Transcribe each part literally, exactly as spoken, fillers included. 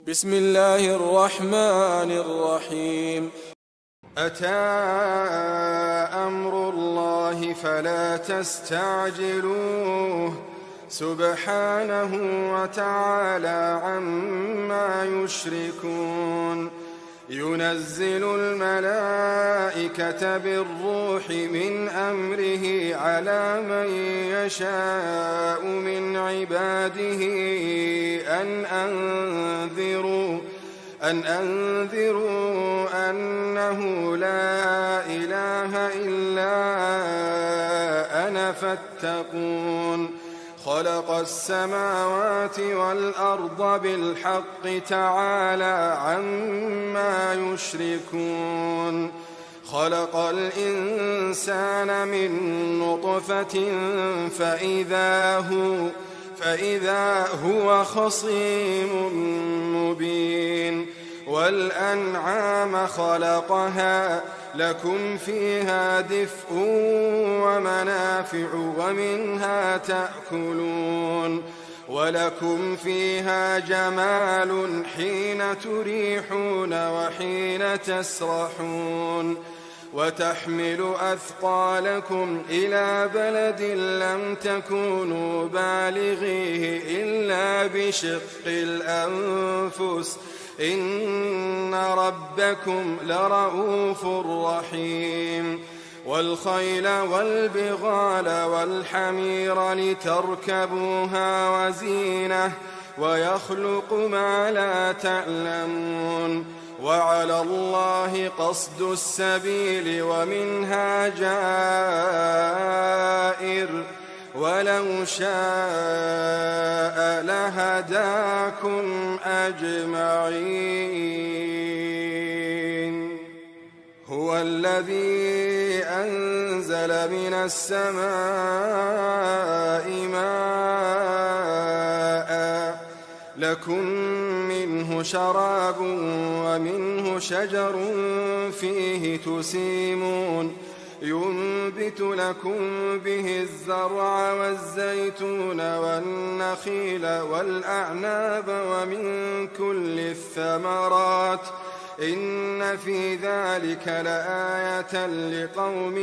بسم الله الرحمن الرحيم. أتى أمر الله فلا تستعجلوه سبحانه وتعالى عما يشركون. ينزل الملائكة بالروح من أمره على من يشاء من عباده أن أنذروا أن أنذروا أنه لا إله إلا أنا فاتقون. خلق السماوات والأرض بالحق تعالى عما يشركون. خلق الإنسان من نطفة فإذا هو فإذا هو خصيم مبين. والأنعام خلقها لكم فيها دفء ومنافع ومنها تأكلون. ولكم فيها جمال حين تريحون وحين تسرحون. وتحمل أثقالكم إلى بلد لم تكونوا بالغيه إلا بشق الأنفس إن ربكم لرؤوف رحيم. والخيل والبغال والحمير لتركبوها وزينة ويخلق ما لا تعلمون. وعلى الله قصد السبيل ومنها جائر ولو شاء لهداكم أجمعين. هو الذي أنزل من السماء ماء لكم منه شراب ومنه شجر فيه تسيمون. ينبت لكم به الزرع والزيتون والنخيل والأعناب ومن كل الثمرات إن في ذلك لآية لقوم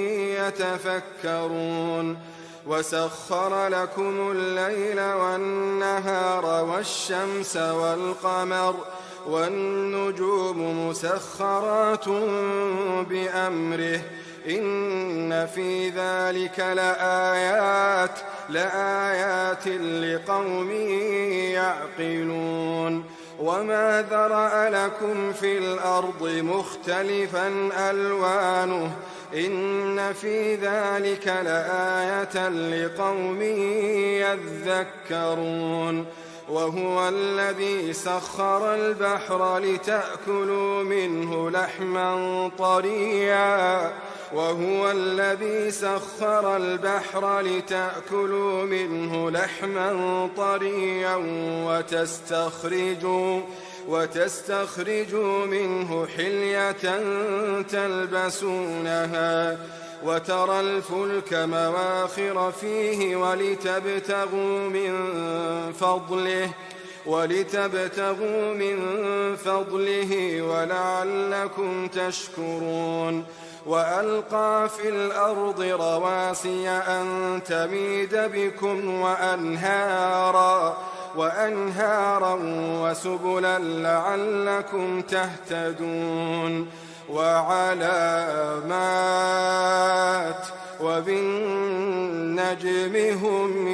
يتفكرون. وسخر لكم الليل والنهار والشمس والقمر والنجوم مسخرات بأمره إن في ذلك لآيات لآيات لقوم يعقلون. وما ذرأ لكم في الأرض مختلفا ألوانه إن في ذلك لآية لقوم يذكرون. وهو الذي سخر البحر لتأكلوا منه لحما طريا وهو الذي سخر البحر لتأكلوا منه لحما طريا وتستخرجوا وتستخرجوا منه حلية تلبسونها وترى الفلك مواخر فيه ولتبتغوا من فضله ولتبتغوا من فضله ولعلكم تشكرون. وألقى في الأرض رواسي أن تميد بكم وأنهارا وأنهارا وسبلا لعلكم تهتدون. وعلامات وبالنجم هم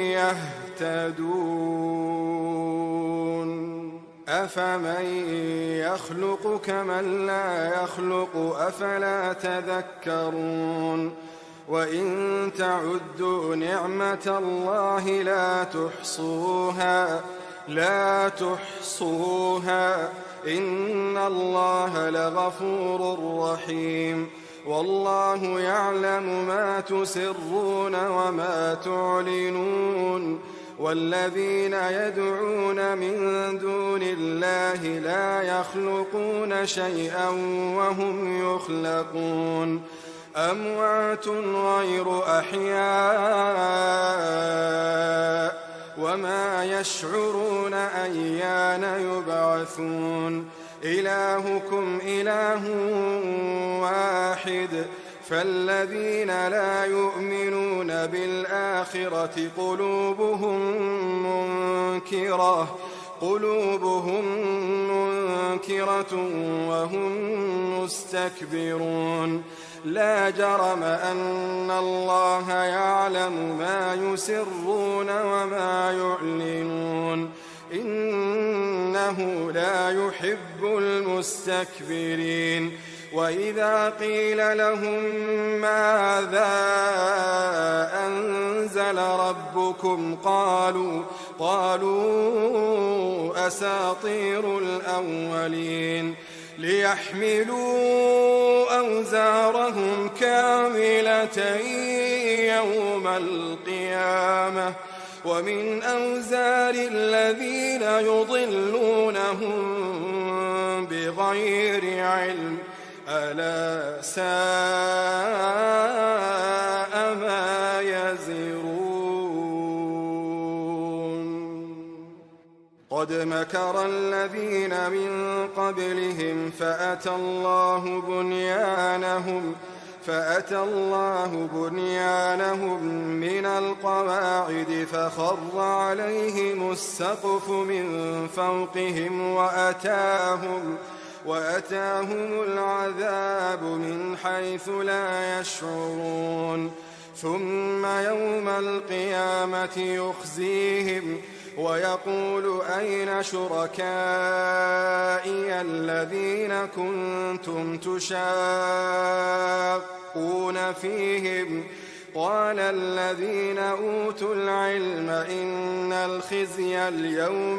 يهتدون. أفمن يخلق كمن لا يخلق أفلا تذكرون. وإن تعدوا نعمة الله لا تحصوها لا تحصوها إن الله لغفور رحيم. والله يعلم ما تسرون وما تعلنون. والذين يدعون من دون الله لا يخلقون شيئا وهم يخلقون. أموات غير أحياء وما يشعرون أيان يبعثون إلهكم إله واحد فالذين لا يؤمنون بالآخرة قلوبهم منكرة قلوبهم منكرة وهم مستكبرون لا جرم أن الله يعلم ما يسرون وما يعلنون إنه لا يحب المستكبرين وإذا قيل لهم ماذا أنزل ربكم قالوا قالوا أساطير الأولين ليحملوا أوزارهم كاملة يوم القيامة ومن أوزار الذين يضلونهم بغير علم ألا ساء ما يزرون قد مكر الذين من قبلهم فأتى الله بنيانهم فأتى الله بنيانهم من القواعد فخر عليهم السقف من فوقهم وأتاهم وأتاهم العذاب من حيث لا يشعرون ثم يوم القيامة يخزيهم ويقول أين شركائي الذين كنتم تشاقون فيهم قال الذين أوتوا العلم إن الخزي اليوم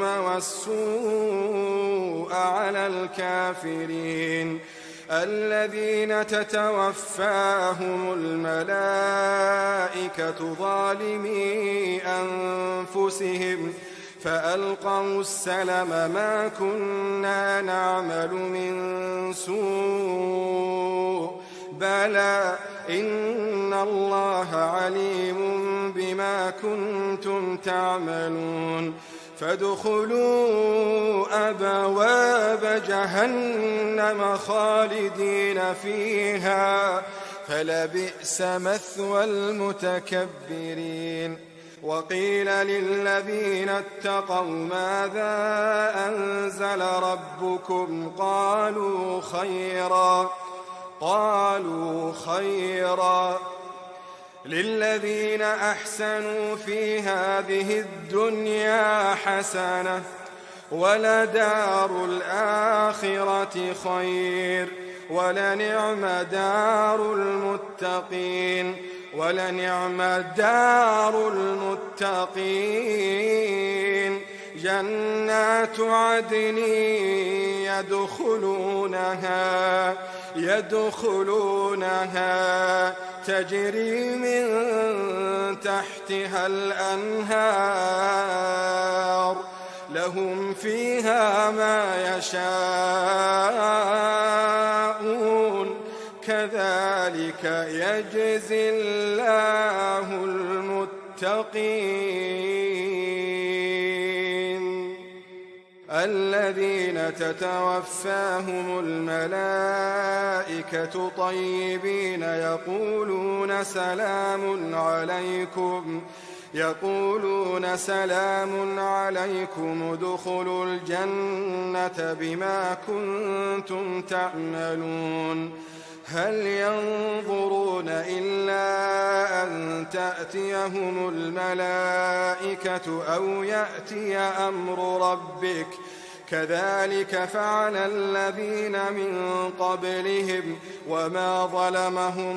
والسوء على الكافرين الذين تتوفاهم الملائكة ظالمي أنفسهم فألقوا السلم ما كنا نعمل من سوء بلى إن الله عليم بما كنتم تعملون فادخلوا أبواب جهنم خالدين فيها فلبئس مثوى المتكبرين وقيل للذين اتقوا ماذا أنزل ربكم قالوا خيرا قالوا خيرا للذين أحسنوا في هذه الدنيا حسنة ولدار الآخرة خير ولنعم دار المتقين ولنعم دار المتقين جنات عدن يدخلونها يدخلونها تجري من تحتها الأنهار لهم فيها ما يشاءون كذلك يجزي الله المتقين الذين تتوفاهم الملائكة طيبين يقولون سلام عليكم يقولون سلام عليكم ادخلوا الجنة بما كنتم تعملون هل ينظرون إلا أن تأتيهم الملائكة أو يأتي أمر ربك كذلك فعل الذين من قبلهم وما ظلمهم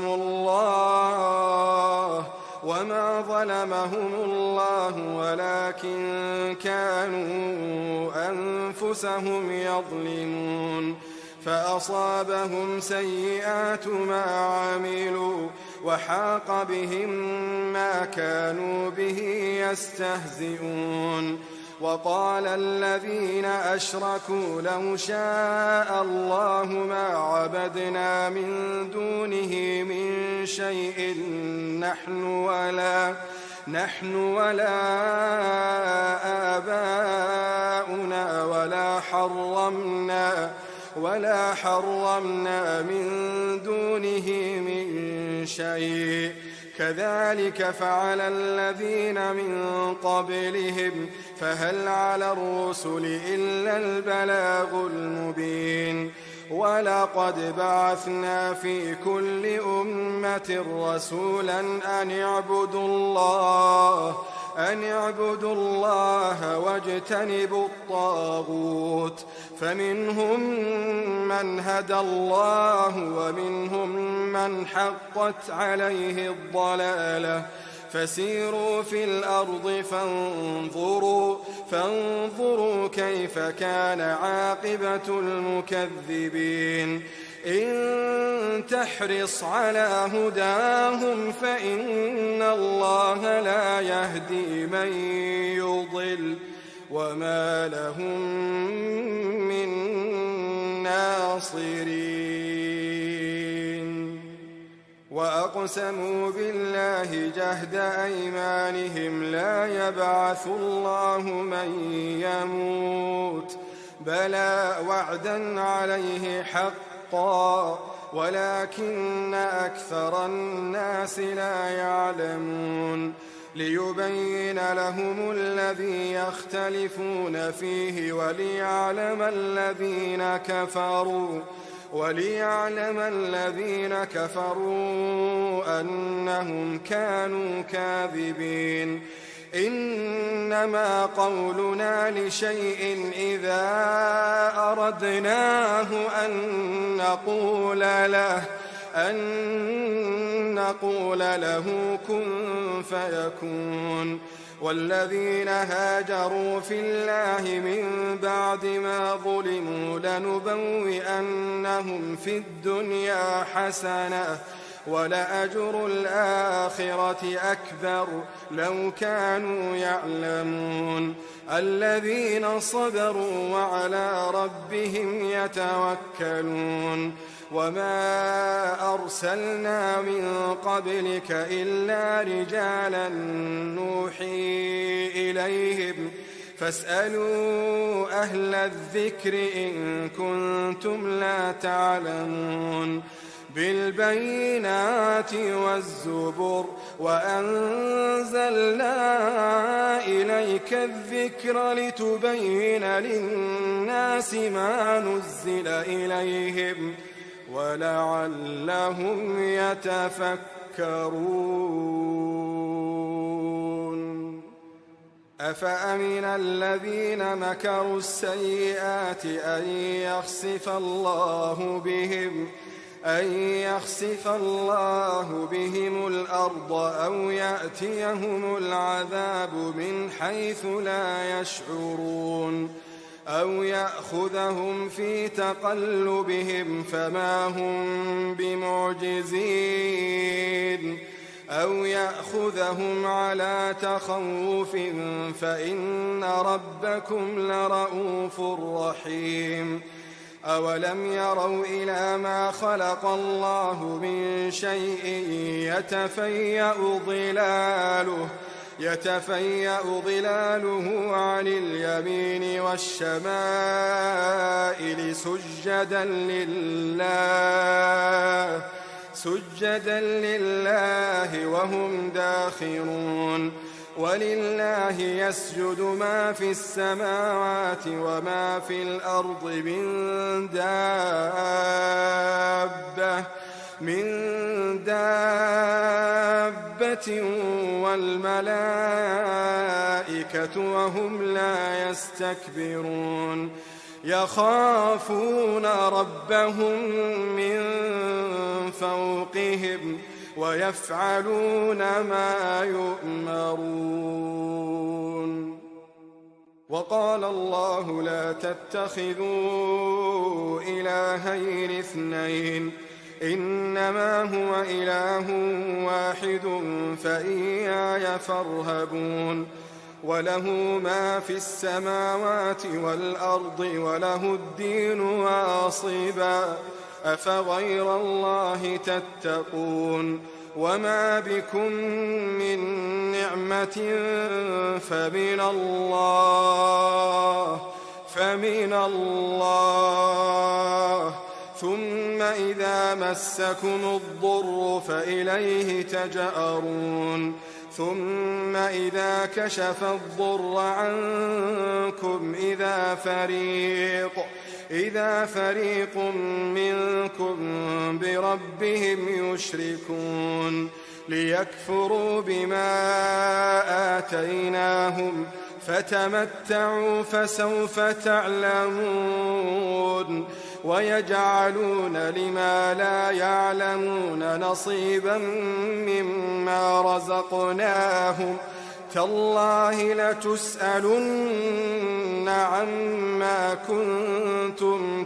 الله وما ظلمهم الله ولكن كانوا أنفسهم يظلمون فأصابهم سيئات ما عملوا وحاق بهم ما كانوا به يستهزئون وقال الذين أشركوا لو شاء الله ما عبدنا من دونه من شيء نحن ولا نحن ولا آباؤنا ولا حرمنا ولا حرمنا من دونه من شيء كذلك فعل الذين من قبلهم فهل على الرسل إلا البلاغ المبين ولقد بعثنا في كل أمة رسولا أن اعبدوا الله أن اعبدوا الله واجتنبوا الطاغوت فمنهم من هدى الله ومنهم من حقت عليه الضلالة فسيروا في الأرض فانظروا, فانظروا كيف كان عاقبة المكذبين إن تحرص على هداهم فإن الله لا يهدي من يضل وما لهم من ناصرين وأقسموا بالله جهد أيمانهم لا يبعث الله من يموت بلى وعدا عليه حقا ولكن أكثر الناس لا يعلمون ليبين لهم الذي يختلفون فيه وليعلم الذين كفروا وليعلم الذين كفروا أنهم كانوا كاذبين إنما قولنا لشيء إذا أردناه أن نقول له أن نقول له كن فيكون والذين هاجروا في الله من بعد ما ظلموا لنبوئنهم في الدنيا حسنة ولأجر الآخرة أكبر لو كانوا يعلمون الذين صبروا وعلى ربهم يتوكلون وما أرسلنا من قبلك إلا رجالا نوحي إليهم فاسألوا أهل الذكر إن كنتم لا تعلمون بالبينات والزبر وأنزلنا إليك الذكر لتبين للناس ما نزل إليهم ولعلهم يتفكرون أفأمن الذين مكروا السيئات أن يخسف الله بهم أن يخسف الله بهم الأرض أو يأتيهم العذاب من حيث لا يشعرون أو يأخذهم في تقلبهم فما هم بمعجزين أو يأخذهم على تخوف فإن ربكم لرؤوف رحيم أولم يروا إلى ما خلق الله من شيء يتفيأ ظلاله يتفيأ ظلاله عن اليمين والشمائل سجدا لله سجدا لله وهم داخرون ولله يسجد ما في السماوات وما في الأرض من دابة من دابة والملائكة وهم لا يستكبرون يخافون ربهم من فوقهم ويفعلون ما يؤمرون وقال الله لا تتخذوا إلهين اثنين إنما هو إله واحد فإياي فارهبون وله ما في السماوات والأرض وله الدين واصبا أفغير الله تتقون وما بكم من نعمة فمن الله فمن الله ثم إذا مسكم الضر فإليه تجأرون ثم إذا كشف الضر عنكم إذا فريق إذا فريق منكم بربهم يشركون ليكفروا بما آتيناهم فتمتعوا فسوف تعلمون ويجعلون لما لا يعلمون نصيبا مما رزقناهم تالله لتسألن عما كنتم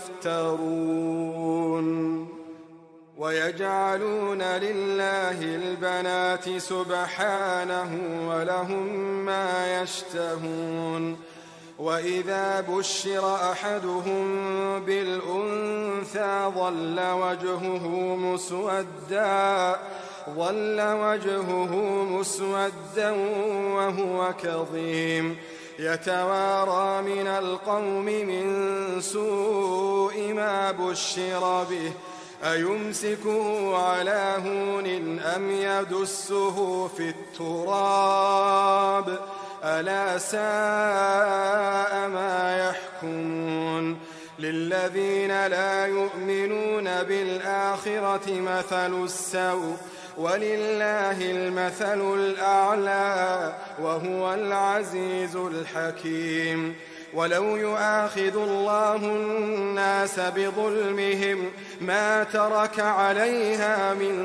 تفترون ويجعلون لله البنات سبحانه ولهم ما يشتهون وإذا بشر أحدهم بالأنثى ظل وجهه مسودا ظل وجهه مسودا وهو كظيم يتوارى من القوم من سوء ما بشر به أيمسكه على هون أم يدسه في التراب ألا ساء ما يحكمون للذين لا يؤمنون بالآخرة مثل السوء ولله المثل الأعلى وهو العزيز الحكيم ولو يؤاخذ الله الناس بظلمهم ما ترك عليها من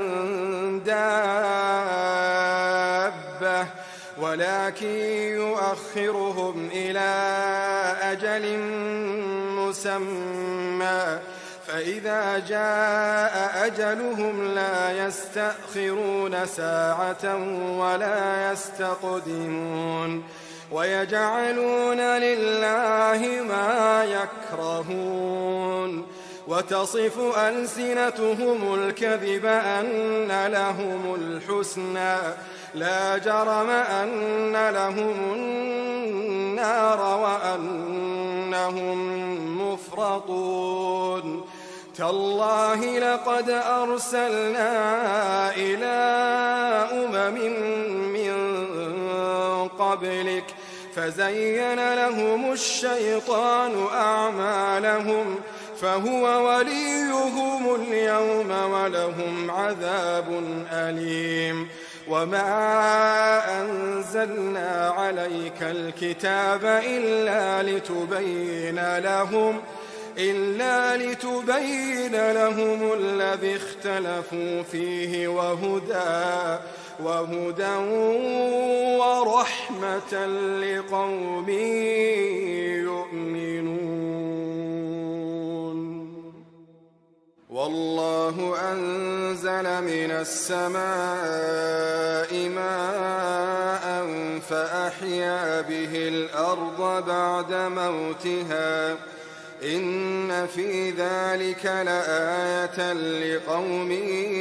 دابة ولكن يؤخرهم إلى أجل مسمى فإذا جاء أجلهم لا يستأخرون ساعة ولا يستقدمون ويجعلون لله ما يكرهون وتصف ألسنتهم الكذب أن لهم الحسنى لا جرم أن لهم النار وأنهم مفرطون تالله لقد أرسلنا إلى أمم من قبلك فزين لهم الشيطان أعمالهم فهو وليهم اليوم ولهم عذاب أليم وما أنزلنا عليك الكتاب إلا لتبين لهم إلا لتبين لهم الذي اختلفوا فيه وهدى وهدى ورحمة لقوم يؤمنون والله أنزل من السماء ماء فأحيا به الأرض بعد موتها إن في ذلك لآية لقوم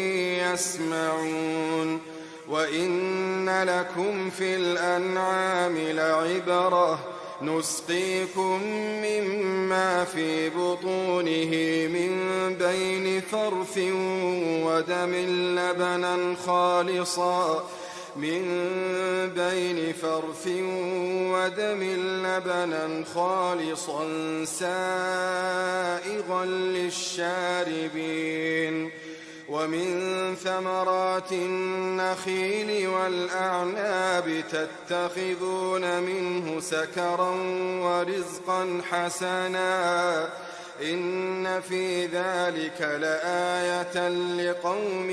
يسمعون وإن لكم في الأنعام لعبرة نسقيكم مما في بطونه من بين فرث ودم لبنا خالصا من بين فرث ودم لبنا خالصا سائغا للشاربين ومن ثمرات النخيل والأعناب تتخذون منه سكرا ورزقا حسنا إن في ذلك لآية لقوم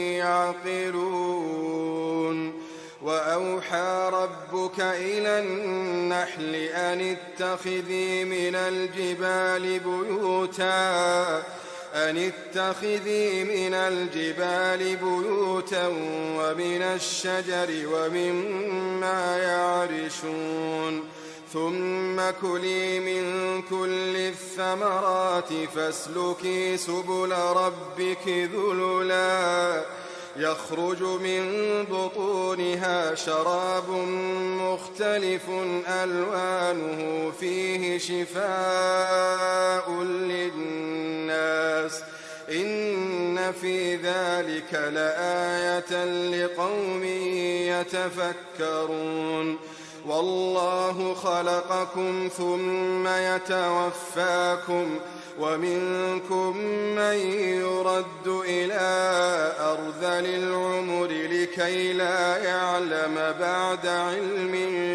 يعقلون وأوحى ربك إلى النحل أن اتخذي من الجبال بيوتا أن اتخذي من الجبال بيوتا ومن الشجر ومما يعرشون ثم كلي من كل الثمرات فاسلكي سبل ربك ذللا يخرج من بطونها شراب مختلف ألوانه فيه شفاء للناس إن في ذلك لآية لقوم يتفكرون والله خلقكم ثم يتوفاكم ومنكم من يرد إلى أرذل العمر لكي لا يعلم بعد علم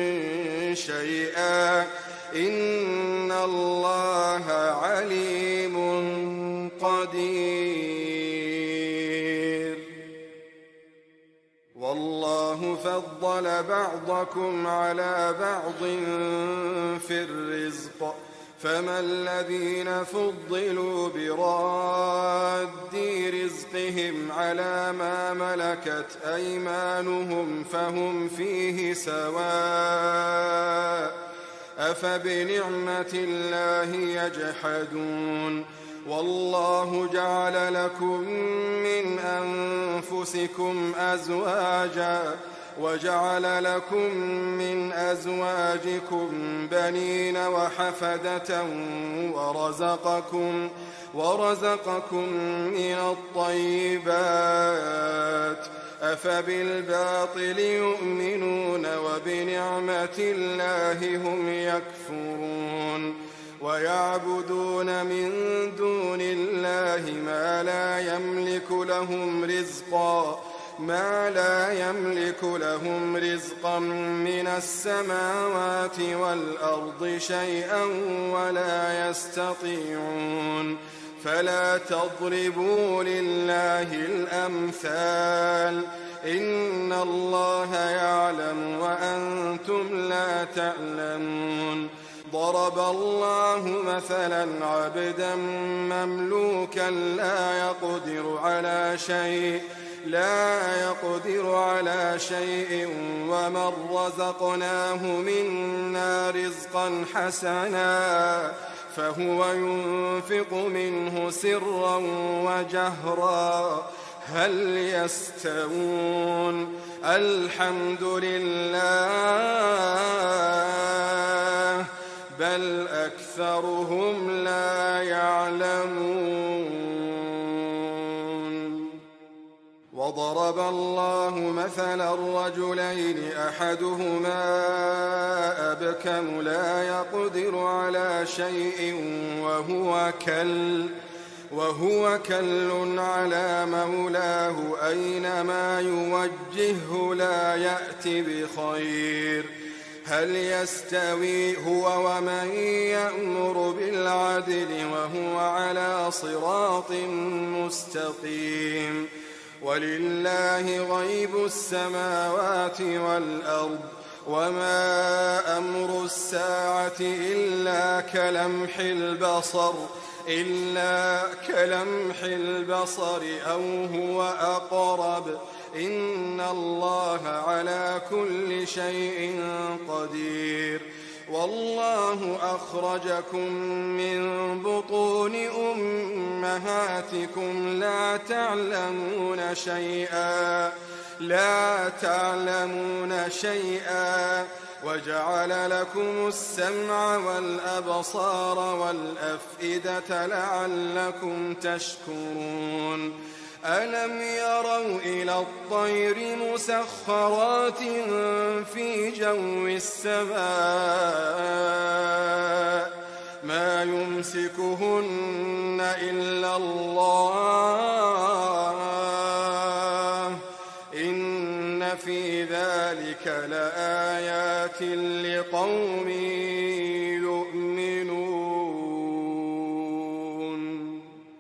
شيئا إن الله عليم قدير والله فضل بعضكم على بعض في الرزق فما الذين فضلوا براد رزقهم على ما ملكت أيمانهم فهم فيه سواء أفبنعمة الله يجحدون والله جعل لكم من أنفسكم أزواجا وجعل لكم من أزواجكم بنين وحفدة ورزقكم, ورزقكم من الطيبات أفبالباطل يؤمنون وبنعمة الله هم يكفرون ويعبدون من دون الله ما لا يملك لهم رزقا ما لا يملك لهم رزقا من السماوات والأرض شيئا ولا يستطيعون فلا تضربوا لله الأمثال إن الله يعلم وأنتم لا تعلمون ضرب الله مثلا عبدا مملوكا لا يقدر على شيء لا يقدر على شيء ومن رزقناه منا رزقا حسنا فهو ينفق منه سرا وجهرا هل يستوون الحمد لله بل أكثرهم لا يعلمون وضرب الله مثلا الرجلين أحدهما أبكم لا يقدر على شيء وهو كل وهو كل على مولاه أينما يوجهه لا يأتي بخير هل يستوي هو ومن يأمر بالعدل وهو على صراط مستقيم ولله غيب السماوات والأرض وما أمر الساعة إلا كلمح البصر إلا كلمح البصر أو هو أقرب إن الله على كل شيء قدير والله أخرجكم من بطون أمهاتكم لا تعلمون شيئا لا تعلمون شيئا وجعل لكم السمع والأبصار والأفئدة لعلكم تشكرون ألم يروا إلى الطير مسخرات في جو السماء ما يمسكهن إلا الله إن في ذلك لآيات لقوم يؤمنون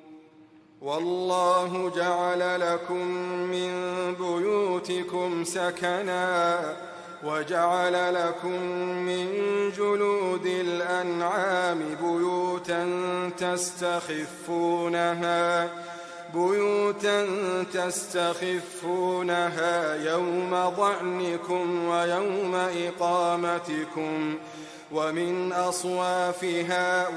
والله جعل لكم من بيوتكم سكنا وجعل لكم من جلود الأنعام بيوتا تستخفونها بيوتا تستخفونها يوم ضعنكم ويوم إقامتكم ومن أصوافها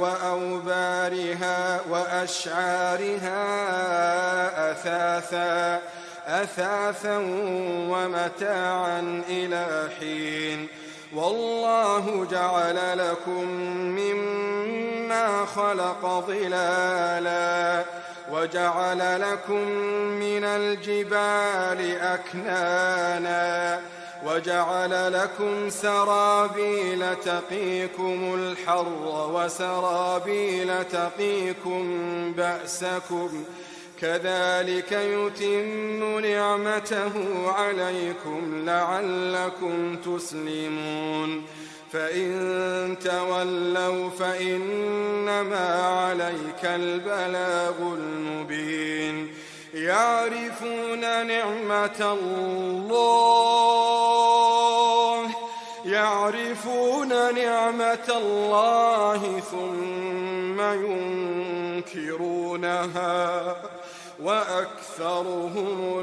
وأوبارها وأشعارها أثاثا أثاثا ومتاعا إلى حين. والله جعل لكم مما خلق ظلالا وجعل لكم من الجبال أكنانا وجعل لكم سرابيل تقيكم الحر وسرابيل تقيكم بأسكم كذلك يتم نعمته عليكم لعلكم تسلمون. فإن تولوا فإنما عليك البلاغ المبين. يعرفون نعمة الله يعرفون نعمة الله ثم ينكرونها وأكثرهم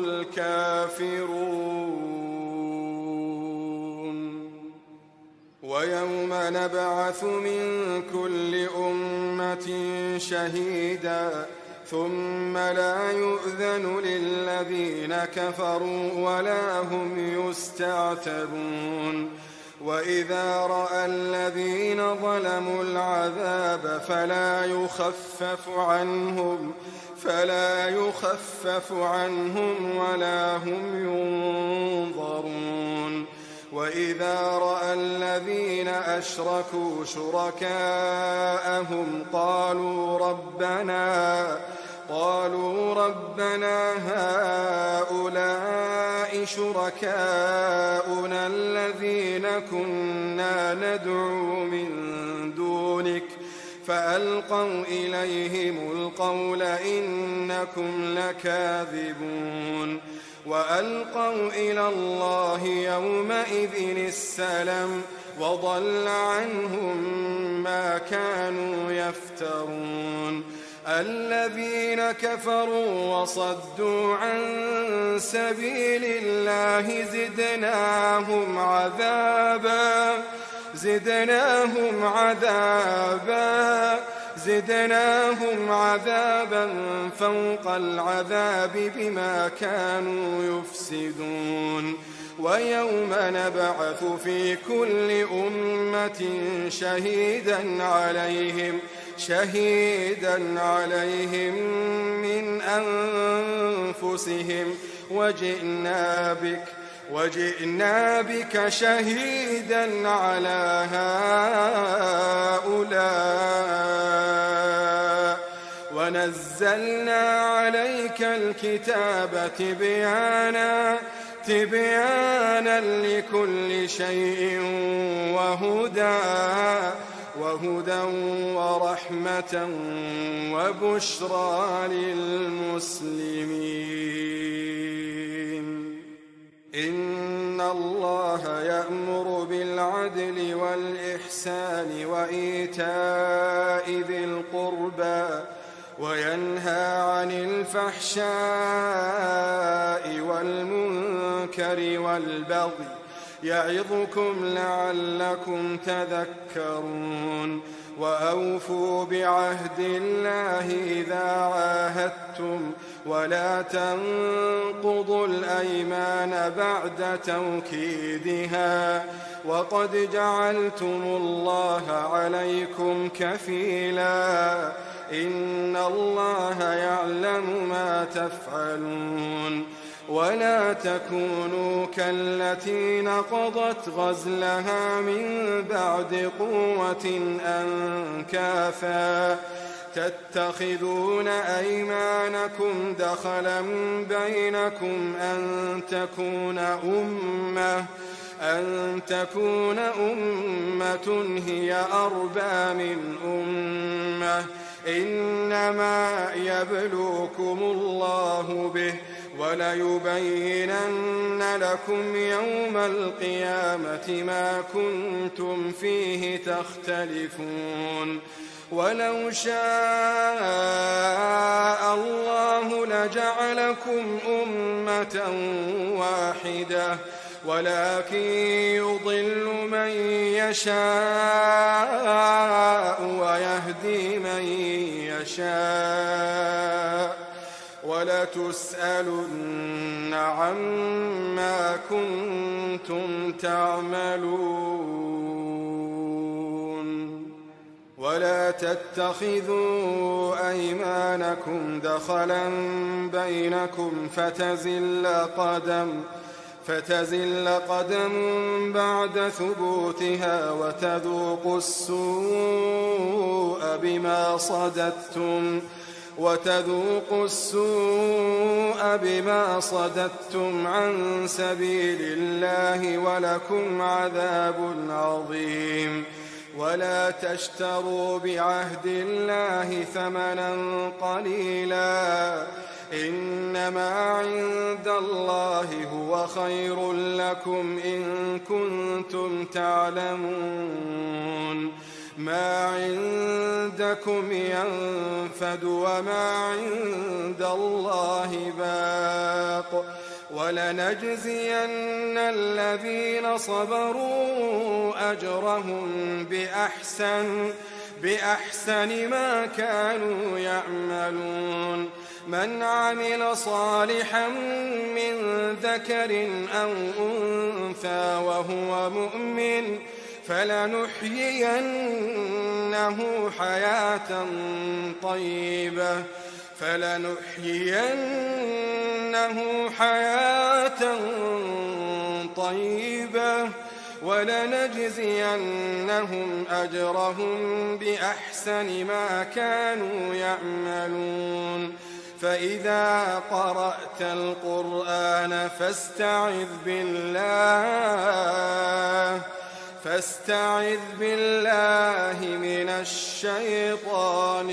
الكافرون. ويوم نبعث من كل أمة شهيدا ثم لا يؤذن للذين كفروا ولا هم يستعتبون. وإذا رأى الذين ظلموا العذاب فلا يخفف عنهم فلا يخفف عنهم ولا هم ينظرون. وإذا رأى الذين أشركوا شركاءهم قالوا ربنا قالوا ربنا هؤلاء شركاؤنا الذين كنا ندعو من دونك فألقوا إليهم القول إنكم لكاذبون. وألقوا إلى الله يومئذ السلام وضل عنهم ما كانوا يفترون. الذين كفروا وصدوا عن سبيل الله زدناهم عذابا زدناهم عذابا زدناهم عذابا فوق العذاب بما كانوا يفسدون. ويوم نبعث في كل أمة شهيدا عليهم شهيدا عليهم من أنفسهم وجئنا بك وجئنا بك شهيدا على هؤلاء ونزلنا عليك الكتاب تبيانا تبيانا لكل شيء وهدى وهدى ورحمة وبشرى للمسلمين. إن الله يأمر بالعدل والإحسان وإيتاء ذي القربى وينهى عن الفحشاء والمنكر والبغي يعظكم لعلكم تذكرون. وأوفوا بعهد الله إذا عاهدتم ولا تنقضوا الأيمان بعد توكيدها وقد جعلتم الله عليكم كفيلا إن الله يعلم ما تفعلون. ولا تكونوا كالتي نقضت غزلها من بعد قوة أنكاثا تتخذون أيمانكم دخلا بينكم أن تكون أمة أن تكون أمة هي أربى من أمة إنما يبلوكم الله به وليبينن لكم يوم القيامة ما كنتم فيه تختلفون. ولو شاء الله لجعلكم أمة واحدة ولكن يضل من يشاء ويهدي من يشاء وَلَتُسْأَلُنَّ عَمَّا كُنتُمْ تعملون ولا تتخذوا أيمانكم دخلا بينكم فتزل قدم فتزل قدم بعد ثبوتها وتذوقوا السوء بما صددتم وتذوقوا السوء بما صددتم عن سبيل الله ولكم عذاب عظيم ولا تشتروا بعهد الله ثمنا قليلا إنما عند الله هو خير لكم إن كنتم تعلمون ما عندكم ينفد وما عند الله باق ولنجزين الذين صبروا أجرهم بأحسن بأحسن ما كانوا يعملون من عمل صالحا من ذكر أو أنثى وهو مؤمن فلنحيينه حياة طيبة فلنحيينه حياة طيبة ولنجزينهم أجرهم بأحسن ما كانوا يعملون فإذا قرأت القرآن فاستعذ بالله فاستعذ بالله من الشيطان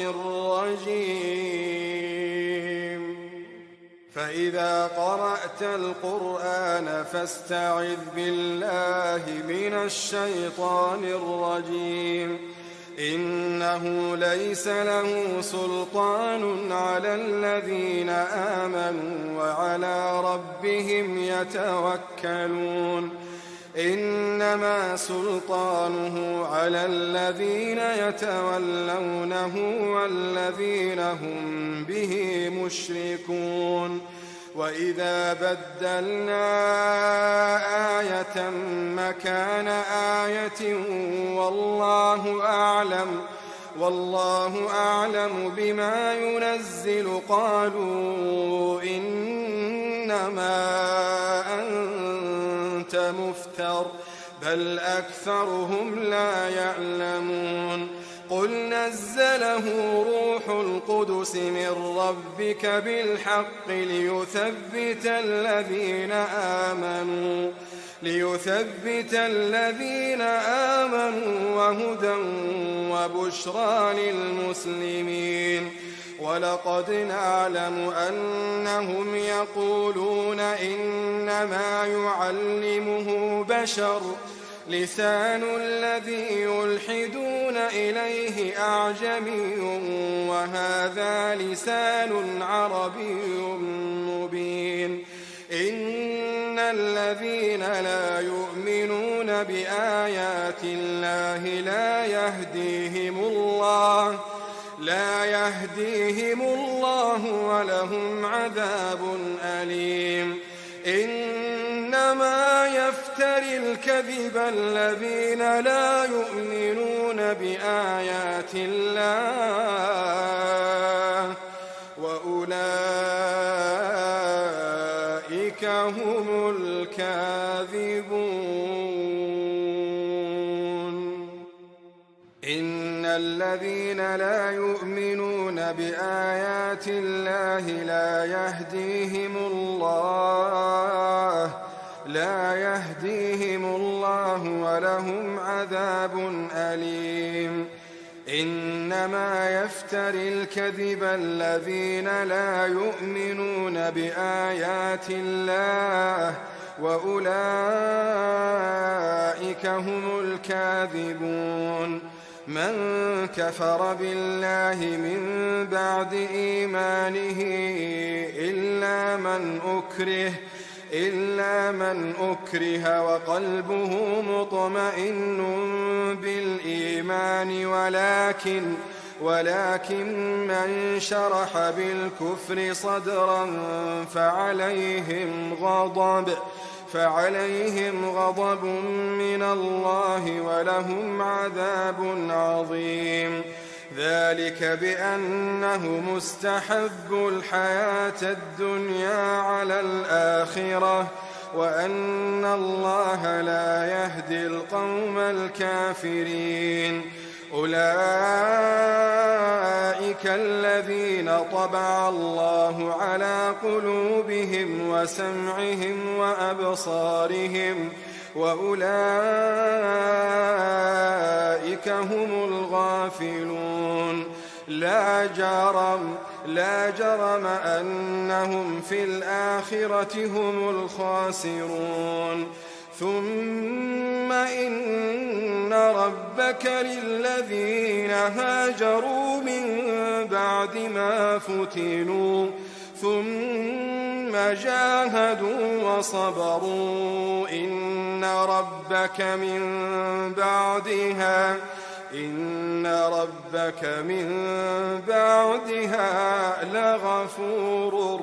الرجيم فإذا قرأت القرآن فاستعذ بالله من الشيطان الرجيم إنه ليس له سلطان على الذين آمنوا وعلى ربهم يتوكلون إنما سلطانه على الذين يتولونه والذين هم به مشركون وإذا بدلنا آية مكان آية والله أعلم والله أعلم بما ينزل قالوا إنما أنت مفتر بل أكثرهم لا يعلمون قل نزله روح القدس من ربك بالحق ليثبت الذين آمنوا ليثبت الذين آمنوا وهدى وبشرى للمسلمين ولقد نعلم أنهم يقولون إنما يعلمه بشر لسان الذي يلحدون إليه أعجمي وهذا لسان عربي مبين إن الذين لا يؤمنون بآيات الله لا يهديهم الله لا يهديهم الله ولهم عذاب أليم إنما يفتري الكذب الذين لا يؤمنون بآيات الله وأولئك هم الكاذبون إن الذين لا يؤمنون بآيات الله لا يهديهم الله لا يهديهم الله ولهم عذاب أليم إنما يفتري الكذب الذين لا يؤمنون بآيات الله وأولئك هم الكاذبون من كفر بالله من بعد إيمانه إلا من أكره إلا من أكره وقلبه مطمئن بالإيمان ولكن ولكن من شرح بالكفر صدرا فعليهم غضب فعليهم غضب من الله ولهم عذاب عظيم. ذلك بأنه مستحب الحياة الدنيا على الآخرة وأن الله لا يهدي القوم الكافرين. أولئك الذين طبع الله على قلوبهم وسمعهم وأبصارهم وأولئك هم الغافلون. لا جرم لا جرم أنهم في الآخرة هم الخاسرون. ثم إن ربك للذين هاجروا من بعد ما فتنوا ثم جاهدوا وصبروا إن ربك من بعدها إن ربك من بعدها لغفور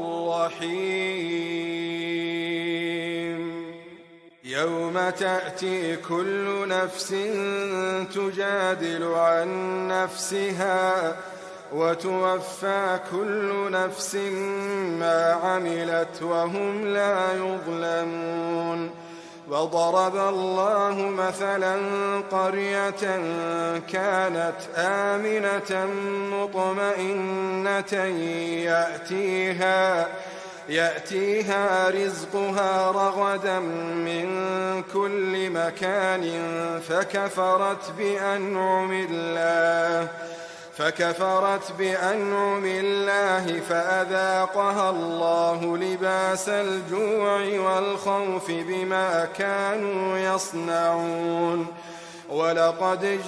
رحيم. يوم تأتي كل نفس تجادل عن نفسها وتوفى كل نفس ما عملت وهم لا يظلمون. وضرب الله مثلا قرية كانت آمنة مطمئنة يأتيها يأتيها رزقها رغدا من كل مكان فكفرت بأنعم الله فكفرت بأنعم الله فأذاقها الله لباس الجوع والخوف بما كانوا يصنعون. ولقد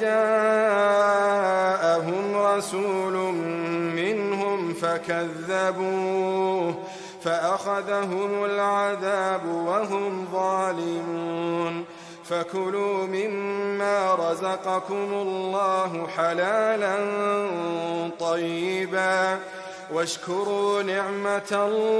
جاءهم رسول منهم فكذبوه فأخذهم العذاب وهم ظالمون. فكلوا مما رزقكم الله حلالا طيبا واشكروا نعمة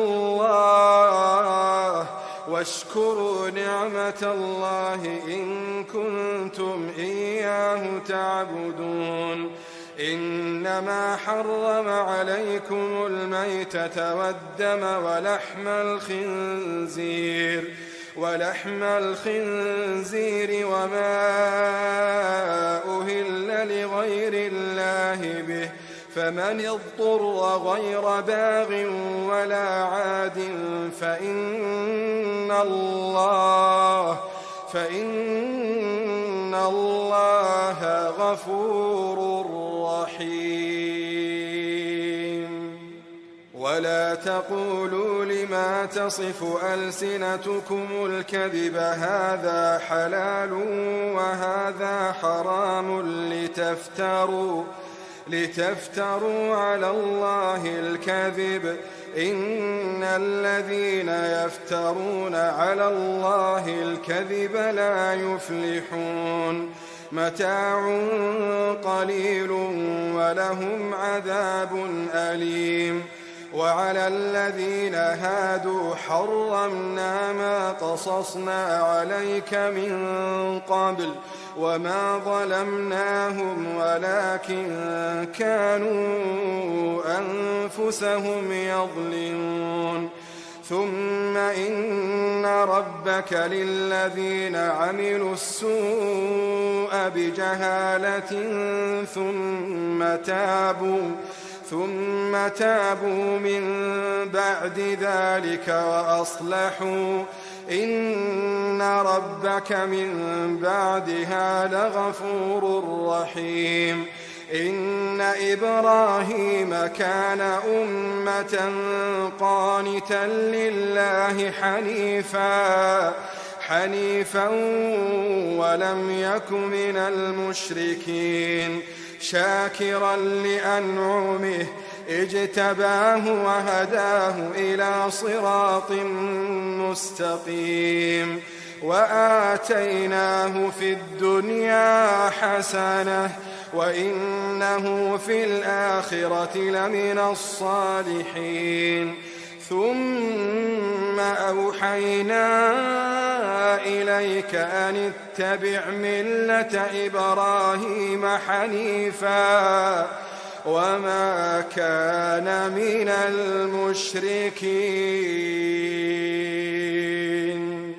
الله واشكروا نعمة الله إن كنتم إياه تعبدون. إنما حرم عليكم الميتة والدم ولحم الخنزير ولحم الخنزير وما أهل لغير الله به فمن اضطر غير باغ ولا عاد فإن الله فإن الله غفور رحيم. ولا تقولوا لما تصف ألسنتكم الكذب هذا حلال وهذا حرام لتفتروا لتفتروا على الله الكذب إن الذين يفترون على الله الكذب لا يفلحون. متاع قليل ولهم عذاب أليم. وعلى الذين هادوا حرمنا ما قصصنا عليك من قبل وما ظلمناهم ولكن كانوا أنفسهم يظلمون. ثم إن ربك للذين عملوا السوء بجهالة ثم تابوا ثم تابوا من بعد ذلك وأصلحوا إن ربك من بعدها لغفور رحيم. إن إبراهيم كان أمة قانتا لله حنيفا حنيفا ولم يك من المشركين شاكرا لأنعمه اجتباه وهداه إلى صراط مستقيم. وآتيناه في الدنيا حسنة وإنه في الآخرة لمن الصالحين. ثم أوحينا إليك أن اتبع ملة إبراهيم حنيفا وما كان من المشركين.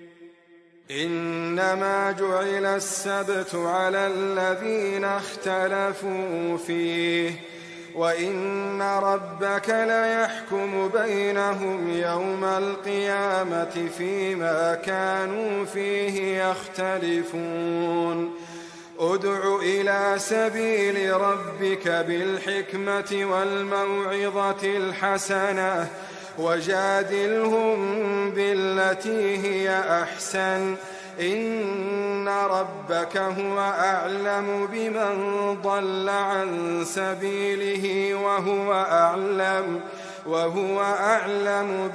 إنما جعل السبت على الذين اختلفوا فيه وإن ربك ليحكم بينهم يوم القيامة فيما كانوا فيه يختلفون. ادع إلى سبيل ربك بالحكمة والموعظة الحسنة وجادلهم بالتي هي أحسن إن ربك هو أعلم بمن ضل عن سبيله وهو أعلم وهو أعلم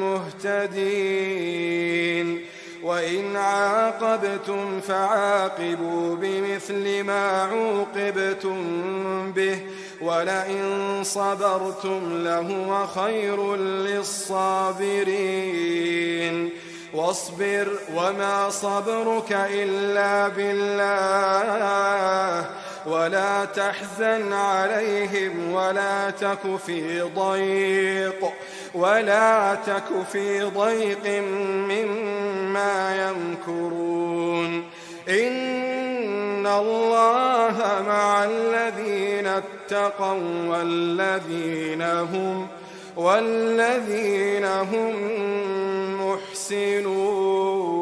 بالمهتدين. وإن عاقبتم فعاقبوا بمثل ما عوقبتم به ولئن صبرتم لهو خير للصابرين. واصبر وما صبرك إلا بالله ولا تحزن عليهم ولا تك في ضيق ولا تك في ضيق مما يمكرون. إن الله مع الذين اتقوا والذين هم والذين هم محسنون.